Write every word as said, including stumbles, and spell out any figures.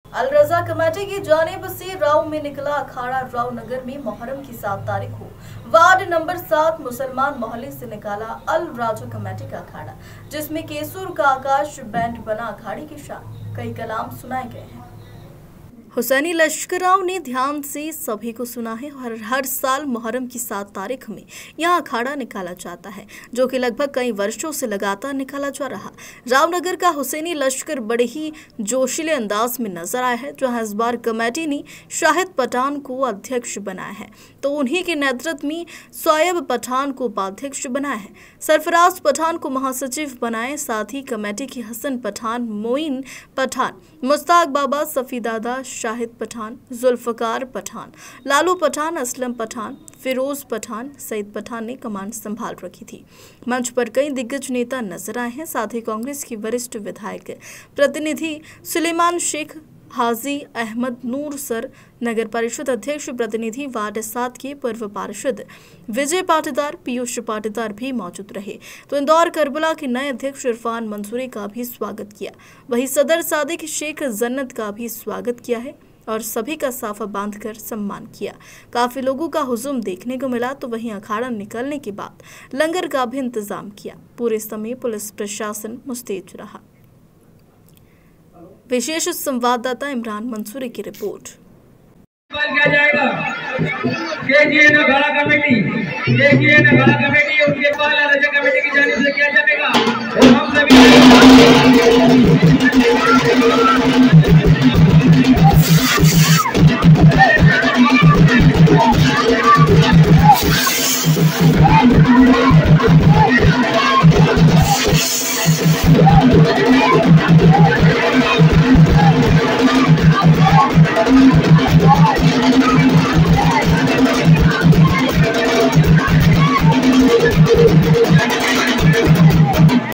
अल रजा committee की जानिब से राव में निकला अखाड़ा राव नगर में मुहर्रम की सात तारीख को वार्ड नंबर सात मुसलमान मोहल्ले से निकाला अल राजा कमेटी का अखाड़ा, जिसमें केसुर का आकाश बैंड बना अखाड़े के साथ कई कलाम सुनाए गए हैं। हुसैनी लश्कराव ने ध्यान से सभी को सुना है और हर साल मुहर्रम की सात तारीख में यहाँ अखाड़ा निकाला जाता है, जो कि लगभग कई वर्षों से लगातार निकाला जा रहा। रावनगर का हुसैनी लश्कर बड़े ही जोशीले अंदाज में नजर आया है, जहाँ इस बार कमेटी ने शाहिद पठान को अध्यक्ष बनाया है, तो उन्हीं के नेतृत्व में सोएब पठान को उपाध्यक्ष बनाया है, सरफराज पठान को महासचिव बनाए। साथ ही कमेटी की हसन पठान, मोइन पठान, मुश्ताक बाबा, सफीदादा, शाहिद पठान, जुल्फकार पठान, लालू पठान, असलम पठान, फिरोज पठान, सईद पठान ने कमान संभाल रखी थी। मंच पर कई दिग्गज नेता नजर आए हैं। साथ ही कांग्रेस की वरिष्ठ विधायक प्रतिनिधि सुलेमान शेख, हाजी अहमद नूर सर, नगर परिषद अध्यक्ष प्रतिनिधि वार्ड सात के पूर्व पार्षद विजय पाटीदार, पीयूष पाटीदार भी मौजूद रहे। तो इंदौर करबला के नए अध्यक्ष इरफान मंसूरी का भी स्वागत किया। वहीं सदर सादिक शेख जन्नत का भी स्वागत किया है और सभी का साफा बांधकर सम्मान किया। काफी लोगों का हुजूम देखने को मिला। तो वहीं अखाड़ा निकलने के बाद लंगर का भी इंतजाम किया। पूरे समय पुलिस प्रशासन मुस्तैद रहा। विशेष संवाददाता इमरान मंसूरी की रिपोर्ट। किया जाएगा केजीए नगरा कमेटी केजीए नगरा कमेटी उनके पास रजा कमेटी की जानिब से किया जाएगा और हम सभी Thank you.